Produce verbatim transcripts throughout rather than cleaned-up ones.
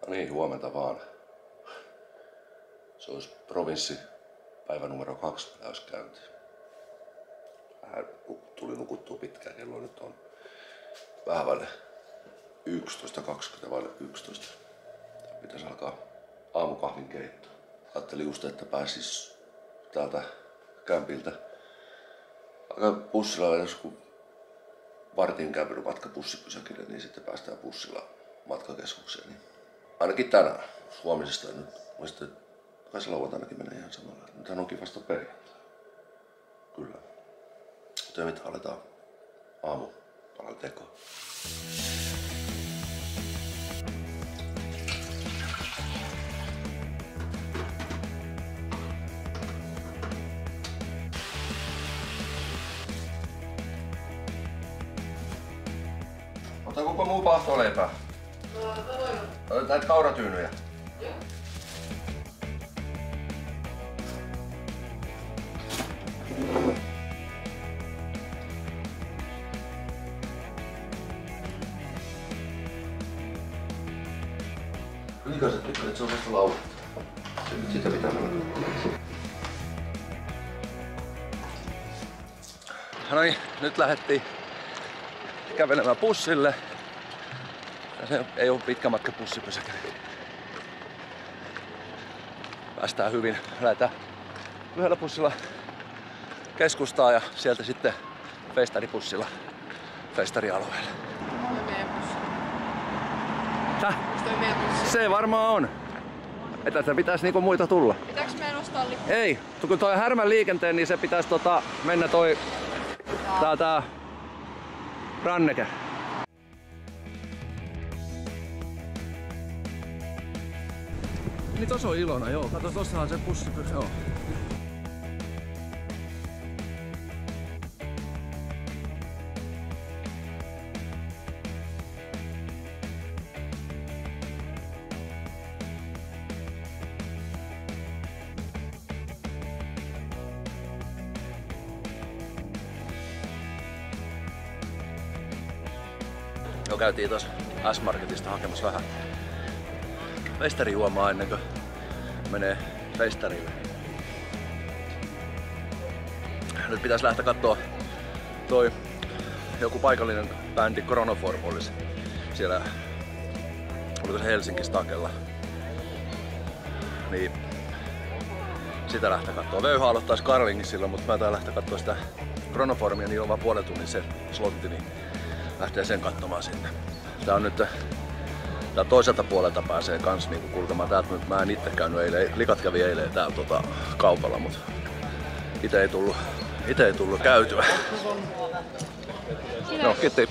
No niin, huomenta vaan. Se olisi provinssi, päivä numero kaksi, mitä olisi käynti. Vähän tuli nukuttua pitkään, kello nyt on vähän vaille yksitoista, kaksikymmentä vaille yksitoista. Pitäisi alkaa aamukahvin keitto. Ajattelin just, että pääsis täältä kämpiltä alkaa bussilla edes kun vartin kävelyn matka bussipysäkille, niin sitten päästään bussilla matkakeskukseen. Niin ainakin tänään, huomisesta nyt, muistin, että kai se lauantainakin menee ihan samalla. Nythän onkin vasta perjantai. Kyllä. Mutta mitä aletaan aamupalan tekoon. Ota koko muu pahtoleipää. No, näitä kauratyynyjä. Joo. Ikäiset tykkää, että se on vasta laulettu. Sitä pitää mennä. No niin, nyt lähdettiin kävelemään bussille. Se ei ole pitkä matka bussipysäkille. Päästään hyvin. Lähdetään yhdellä bussilla keskustaan ja sieltä sitten festaribussilla festarialueelle. Häh? Se varmaan on. Että se pitäisi niinku muita tulla. Pitääkö meidän ostaa lippu? Ei. Kun toi Härmän liikenteen, niin se pitäisi tota mennä toi tää, tää ranneke. Niin tossa on Ilona, joo. Kato, tossahan se bussi, joo. Jo käytiin tuossa S-Marketista hakemassa vähän festarijuomaa ennen kuin menee festarille. Nyt pitäisi lähteä kattoo toi joku paikallinen bändi Chronoform olisi siellä, oliko se Helsingissä takella. Niin sitä lähteä kattoo. Vöyhä aloittaisi Karlingissa silloin, mutta mä tää lähteä kattoo sitä Chronoformia, niin on vaan puolen tunnin se slotti, niin lähtee sen katsomaan sinne. Tää on nyt tää toiselta puolelta pääsee kans niinku kulkemaan täältä. Mä en itse käynyt eilen, likat kävi eilen täällä tota, kaupalla, mut ite ei tullut, ite ei tullut käytyä. No, kiitti.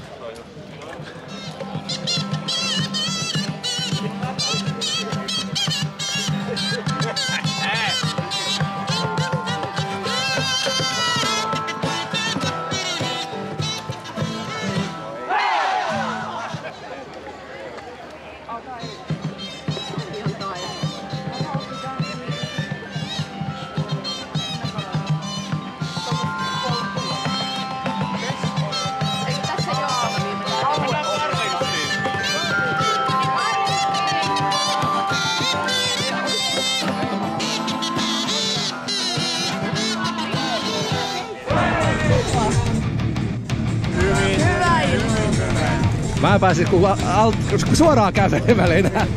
Mä pääsin kun alt, suoraan kävelemällä enää.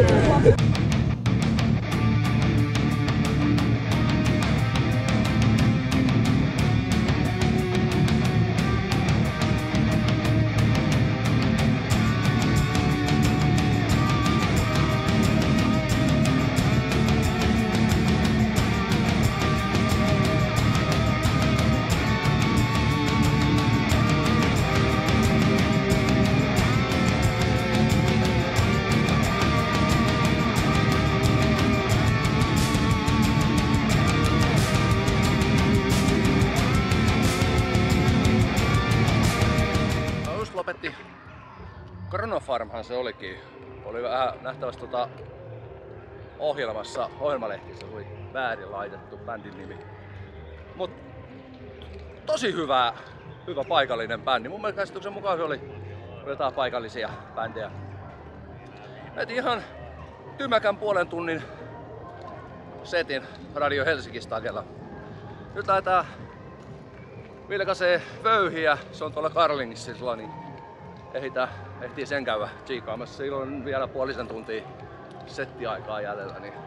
Chronoformhan se olikin. Oli vähän nähtävästi tota ohjelmassa, ohjelmalehtissä oli väärin laitettu bändin nimi. Mut tosi hyvä, hyvä paikallinen bändi. Mun mielestä käsityksen mukaan se oli jotain paikallisia bändejä. Et ihan tymäkän puolen tunnin setin Radio Helsinki-stagella. Nyt lähdetään vilkaisee Vöyhiä, se on tuolla Karlingissa, niin ehditään, ehtii sen käydä tsiikaamassa. Silloin on vielä puolisen tuntia settiaikaa jäljellä. Niin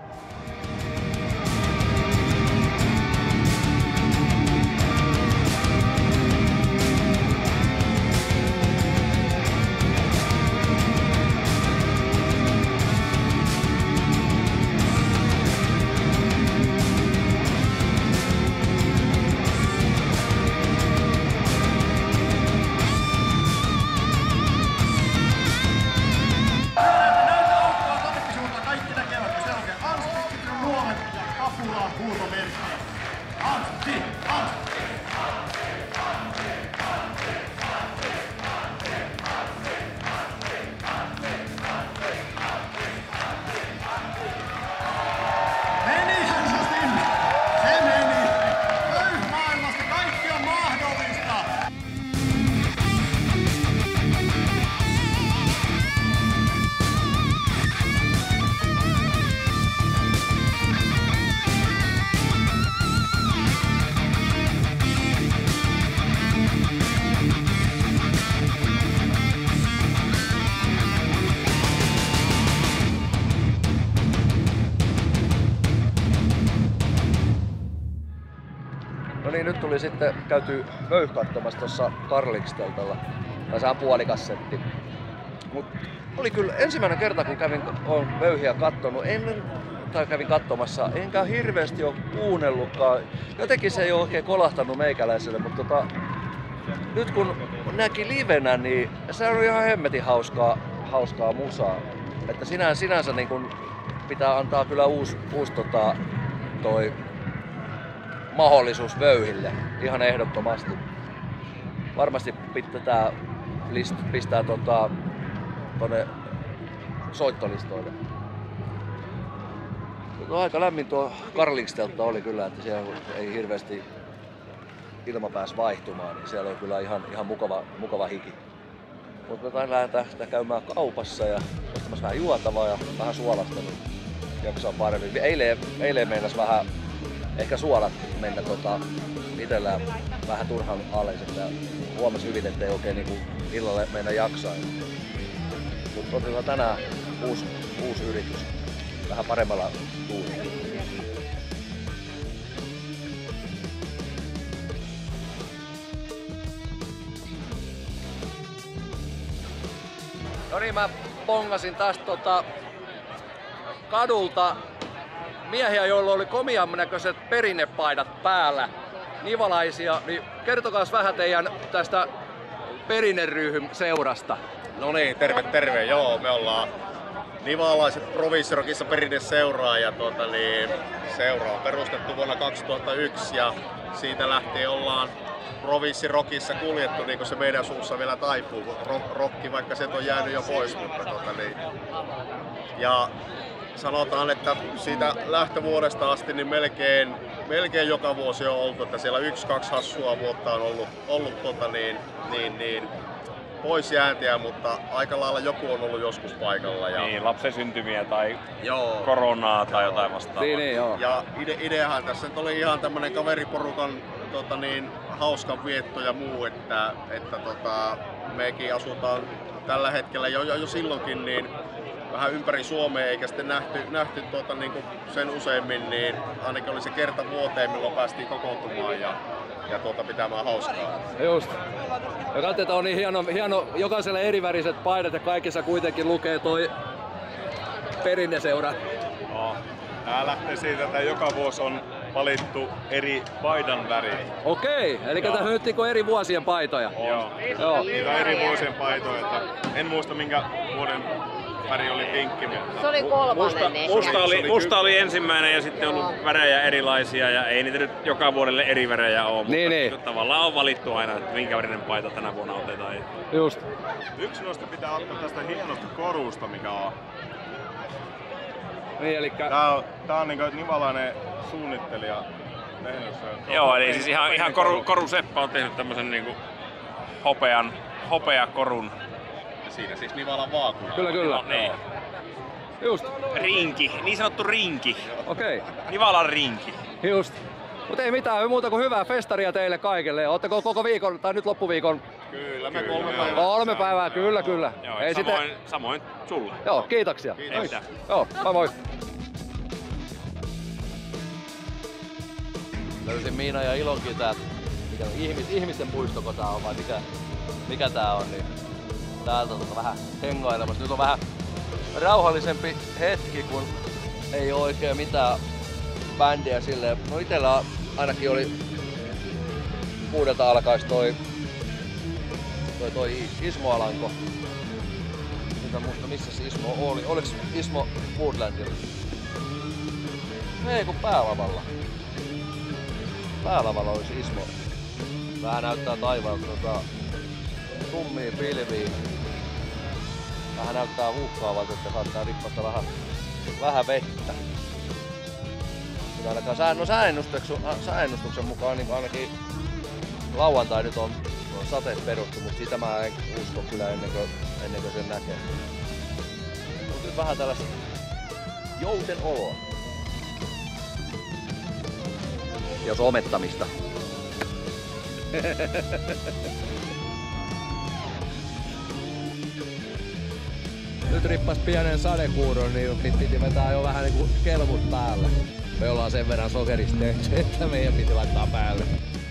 No niin, nyt tuli sitten käyty Vöyh katsomassa tuossa Karlingsteltalla. Tai sehän puolikas setti. Mut oli kyllä ensimmäinen kerta kun kävin on Vöyhiä kattonut, en, tai kävin katsomassa, enkä hirveästi ole kuunnellutkaan. Jotenkin se ei ole oikein kolahtanut meikäläiselle, mutta tota, nyt kun näki livenä, niin se on ihan hemmetin hauskaa, hauskaa musaa. Että sinänsä, sinänsä niin kun pitää antaa kyllä uusi, uusi tota, toi mahdollisuus Vöyhille, ihan ehdottomasti. Varmasti pitää tää list, pistää tota, tonne soittolistoille. Aika lämmin tuo Karlingsteltta oli kyllä, että siellä ei hirveästi ilma pääsi vaihtumaan, niin siellä oli kyllä ihan, ihan mukava, mukava hiki. Mutta me lähdetään sitä käymään kaupassa ja ostamassa vähän juotavaa ja vähän suolasta, niin jaksaa paremmin. Eilen, eilen meinas vähän ehkä suolat mennä tota, itellään vähän turhan alas, että huomasi hyvin, ettei oikein niinku illalle mennä jaksaa. Mutta otetaan tänään uusi, uusi yritys, vähän paremmalla tuulilla. No niin, mä pongasin tästä tota, kadulta miehiä, joilla oli komian näköiset perinnepaidat päällä, nivalaisia, niin kertokaas vähän teidän tästä perinneryhmän seurasta. No niin, terve terve, joo, me ollaan nivalaiset Provinssirokissa perinneseuraa ja tuota, niin, seura on perustettu vuonna kaksituhattayksi ja siitä lähtien ollaan Provinssirokissa kuljettu, niin kuin se meidän suussa vielä taipuu, rokki, vaikka se on jäänyt jo pois, mutta tuota, niin. Ja sanotaan, että siitä lähtövuodesta asti niin melkein, melkein joka vuosi on oltu, että siellä yksi, kaksi hassua vuotta on ollut, ollut tota niin, niin, niin, pois jääntiä, mutta aika lailla joku on ollut joskus paikalla. Ja niin, lapsen syntymiä tai joo, koronaa tai joo, jotain vastaavaa. Niin, niin, joo. Ja ide, ideahan tässä nyt oli ihan tämmönen kaveriporukan tota niin, hauskan vietto ja muu, että, että tota, mekin asutaan tällä hetkellä jo, jo, jo silloinkin niin vähän ympäri Suomea, eikä sitten nähty, nähty tuota, niin kuin sen useimmin, niin ainakin oli se kerta vuoteen, milloin päästiin kokoontumaan ja, ja tuota, pitämään hauskaa. Just. Ja katsotaan, on niin hieno, hieno, jokaiselle eriväriset paidat ja kaikissa kuitenkin lukee toi perinneseura. No, tää lähtee siitä, että joka vuosi on valittu eri paidan väri. Okei, eli tässä nyt niinku eri vuosien paitoja. Joo. Joo. Niitä on eri vuosien paitoja, että en muista minkä vuoden väri oli pinkki. Se oli kolmannen musta, ehkä. musta, oli, musta oli ensimmäinen ja sitten on ollut värejä erilaisia ja ei niitä nyt joka vuodelle eri värejä ole, mutta niin, niin. tavallaan on valittu aina, että minkä värinen paita tänä vuonna otetaan. Just. Yksi noista pitää ottaa tästä hienosta korusta, mikä on. Niin, elikkä Tää on, tää on niinku nivalainen suunnittelija tehnyt sen. Joo, eli siis ihan, ihan koru, koru Seppä on tehnyt tämmösen niinku hopean, hopeakorun. Ja siinä siis Nivalan vaakuna. Kyllä, kyllä. No, niin. Just. Rinki, niin sanottu rinki. Okei. Okay. Nivalan rinki. Just. Mutta ei mitään muuta kuin hyvää festaria teille kaikille. Ootteko koko viikon, tai nyt loppuviikon? Kyllä, me Kyllä, kolme joo. päivää. Kolme päivää, kyllä, kyllä. Joo, ei samoin, sitä... samoin sulle. Joo, kiitoksia. Ei mitään. Joo, moi moi. Löysin Miina ja Ilonkin tää, mikä on, ihmis, ihmisten puistoko tää on vai mikä, mikä tää on, niin täältä tota vähän hengailemassa. Nyt on vähän rauhallisempi hetki, kun ei oo oikein mitään bändiä silleen. No itellä ainakin oli kuudelta alkais toi, toi, toi Ismo Alanko. Nyt en muista missä se Ismo oli. Oliks Ismo Woodlandilla? Ei kun päälavalla. Päälavalla olisi Ismo. Vähän näyttää taivaalta tota, tummia pilviä. Vähän näyttää huuhkaavalta, että saattaa rippasta vähän, vähän vettä. Ainakaan sää, no sääennustuksen, sääennustuksen mukaan niin ainakin lauantai nyt on, on sateet peruttu, mutta sitä mä en usko kyllä ennen kuin, ennen kuin sen näkee. Mut nyt vähän tällaista jouten oloa. Ja somettamista. Nyt rippas pienen sadekuuron, niin piti vetää jo vähän niinku kelmut päälle. Me ollaan sen verran sokeristeet, että meidän piti laittaa päälle.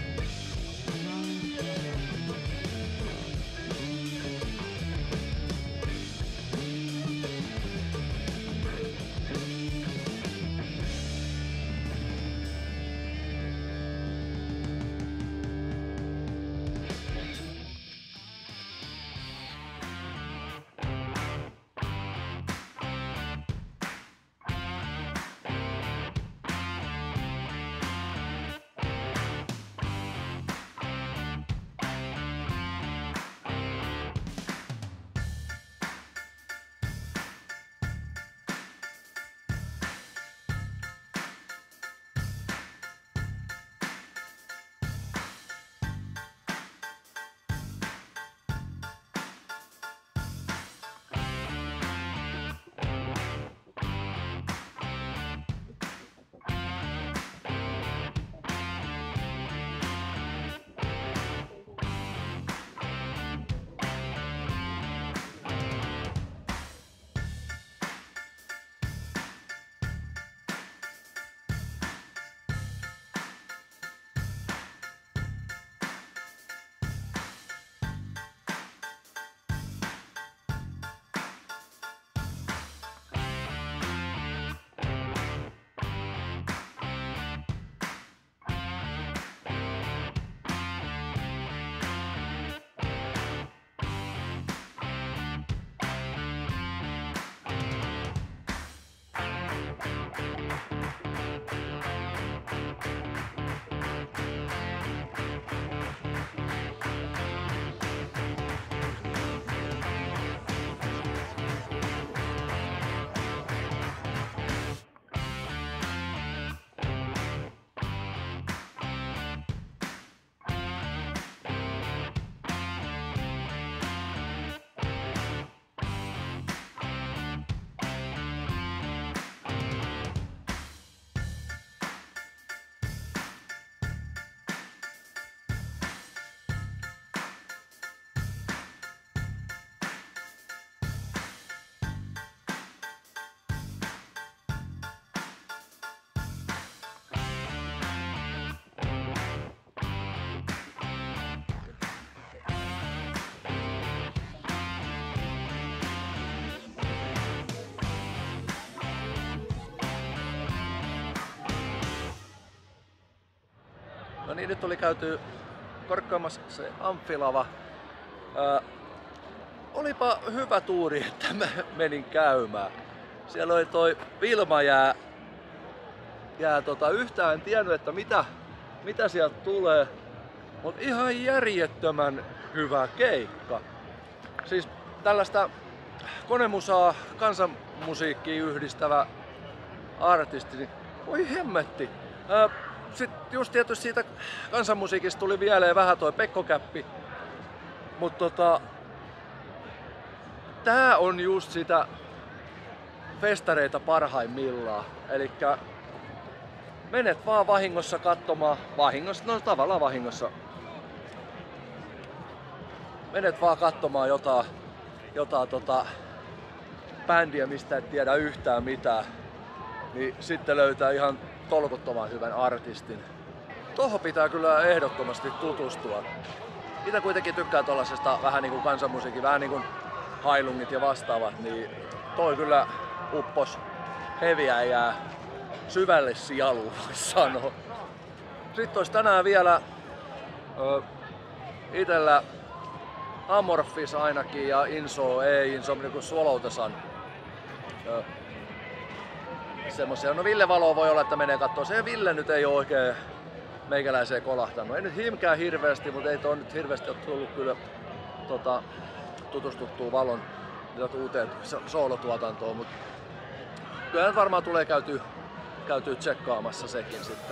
No niin, nyt oli käyty korkkaamassa se amfilava. Ää, olipa hyvä tuuri, että mä menin käymään. Siellä oli toi Vilmajää. Jää tota, yhtään en tiennyt, että mitä, mitä sieltä tulee. Mut ihan järjettömän hyvä keikka. Siis tällaista konemusaa, kansanmusiikkiin yhdistävä artisti, niin voi hemmetti. Ää, Sitten just tietysti siitä kansanmusiikista tuli vielä vähän toi Pekko Käppi. Mut tota... Tää on just sitä festareita parhaimmillaan. Elikkä menet vaan vahingossa katsomaan, vahingossa, no tavallaan vahingossa. Menet vaan katsomaan jotain, jotain tota, bändiä, mistä et tiedä yhtään mitään. Niin sitten löytää ihan tolkuttoman hyvän artistin. Toho pitää kyllä ehdottomasti tutustua. Itse kuitenkin tykkää tollasesta vähän niinku kansanmusiikin, vähän niinku hailungit ja vastaavat, niin toi kyllä uppos heviä ja syvälle sieluun, vois sanoa. Sitten olisi tänään vielä ö, itellä Amorphis ainakin ja Inso, ei Inso, niinku Swallow-the-Sun. Semmosia, no Ville Valo voi olla, että menee kattoo. Se Ville nyt ei oo oikein meikäläiseen kolahtanut. Ei nyt himkään hirveästi, mutta ei toi nyt hirveästi ole tullut kyllä tota, tutustuttua Valon uuteen soolotuotantoon. Mutta kyllä nyt varmaan tulee käytyä, käytyä tsekkaamassa sekin sitten.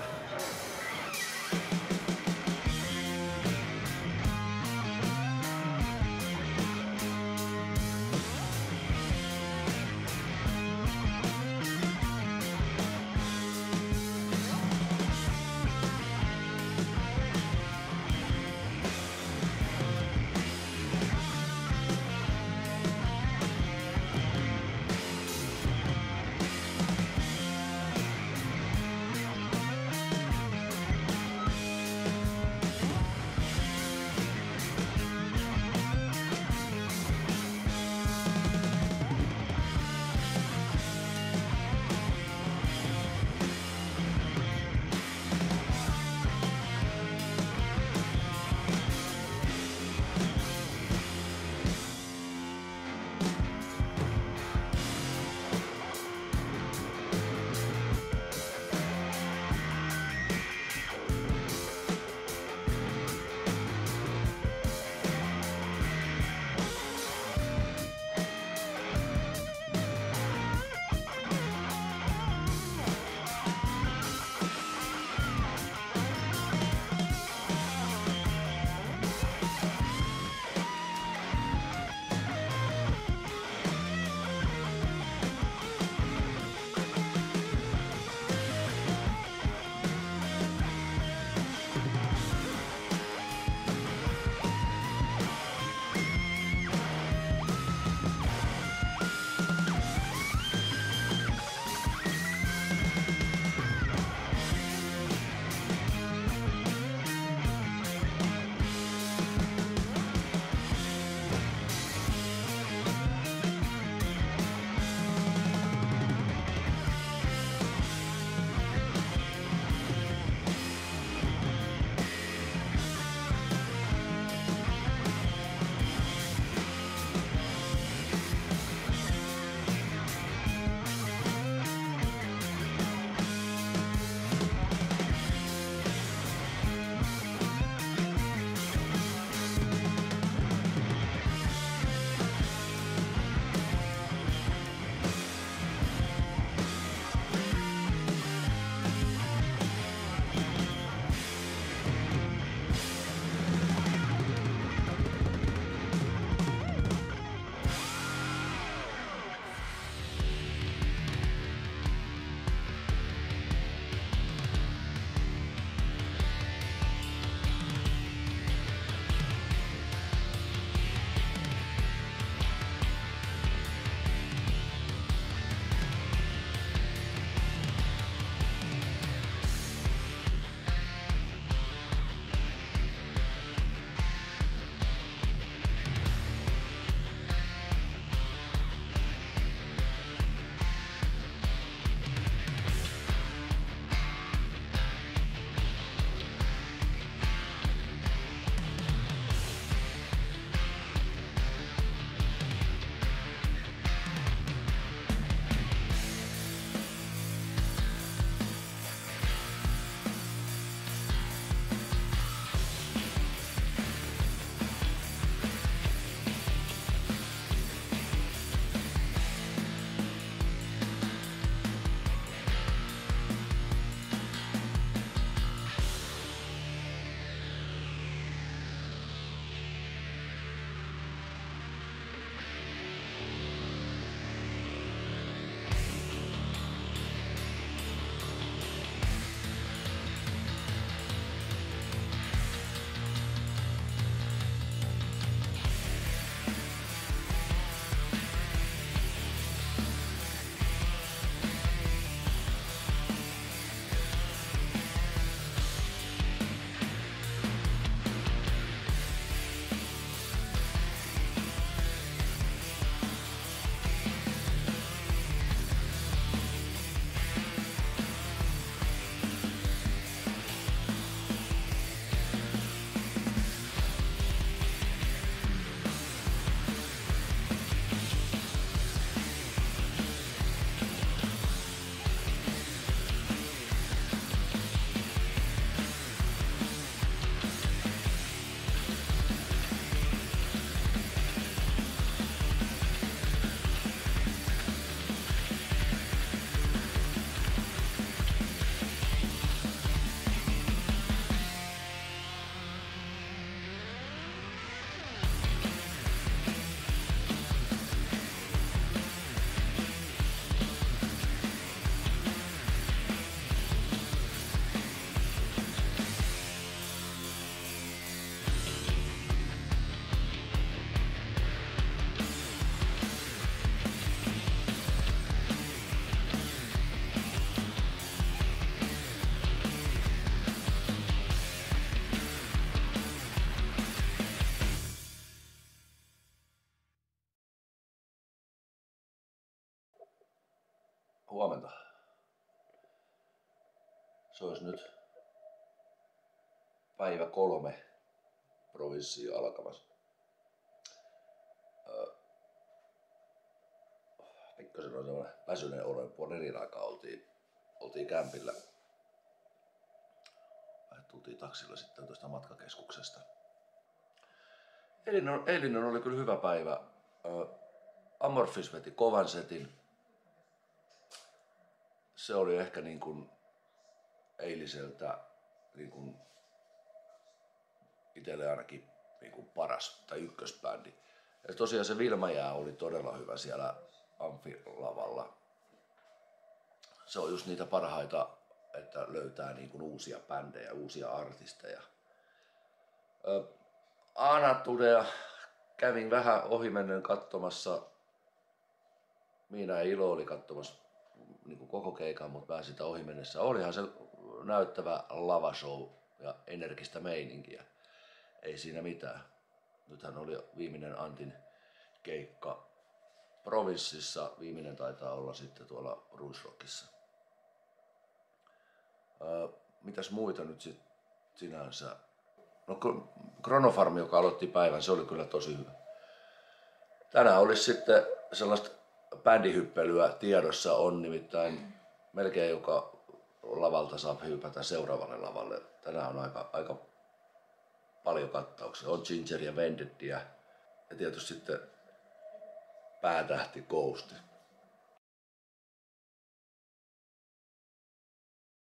huomenta. Se olisi nyt päivä kolme provinssia alkamassa. Öö, pikkasen on semmoinen väsyneen olo. Puoli neljän aikaa oltiin, oltiin kämpillä. Tultiin taksilla sitten tuosta matkakeskuksesta. Eilinen, eilinen oli kyllä hyvä päivä. Öö, Amorphis veti kovan setin. Se oli ehkä niin kuin eiliseltä niin kuin itselle ainakin niin kuin paras tai ykkösbändi. Ja tosiaan se Vilmajää oli todella hyvä siellä amfilavalla. Se on just niitä parhaita, että löytää niin kuin uusia bändejä, uusia artisteja. Anatudea kävin vähän ohimennen katsomassa. Miina ja Ilo oli katsomassa niin kuin koko keikan, mutta mä sitä ohimennessä. Olihan se näyttävä lavashow ja energistä meininkiä. Ei siinä mitään. Nythän oli viimeinen Antin keikka Provinssissa. Viimeinen taitaa olla sitten tuolla Ruisrockissa. Öö, mitäs muita nyt sit sinänsä? No Chronofarm, joka aloitti päivän, se oli kyllä tosi hyvä. Tänään olisi sitten sellaista bändihyppelyä tiedossa on, nimittäin melkein joka lavalta saa hypätä seuraavalle lavalle. Tänään on aika, aika paljon kattauksia. On Ginger ja Vendettiä ja tietysti sitten päätähti Ghost.